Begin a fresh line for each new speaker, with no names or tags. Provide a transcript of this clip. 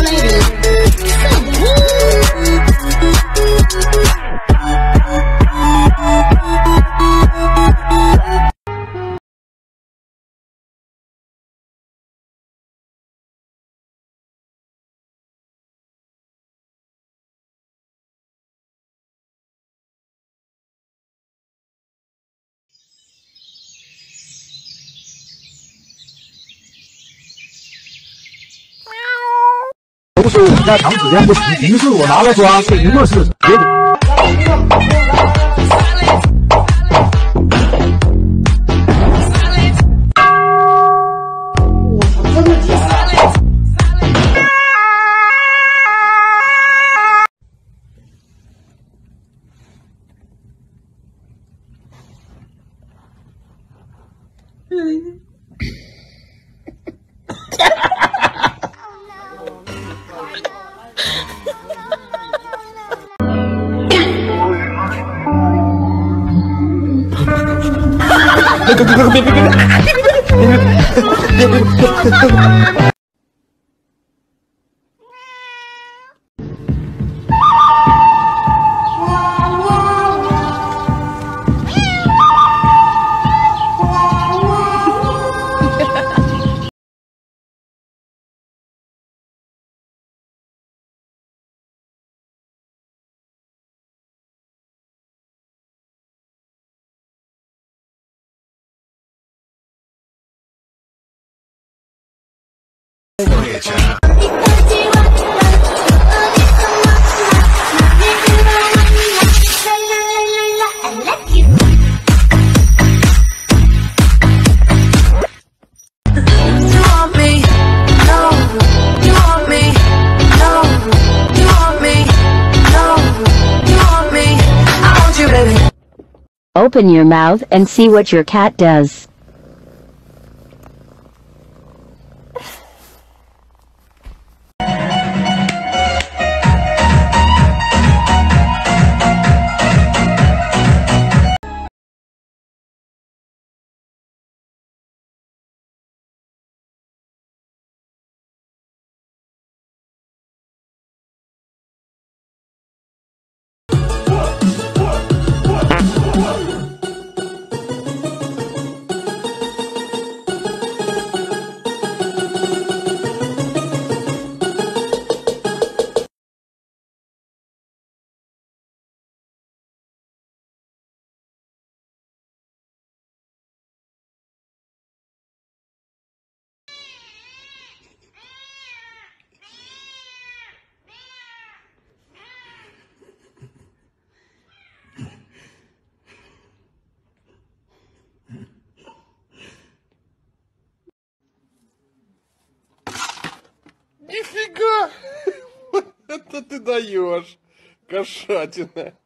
不是我们家长时间不行，平时我拿来抓谁么是别的。真的假的？别！
Open your mouth and see what your cat does.
Нифига! Вот это ты даешь, кошатина!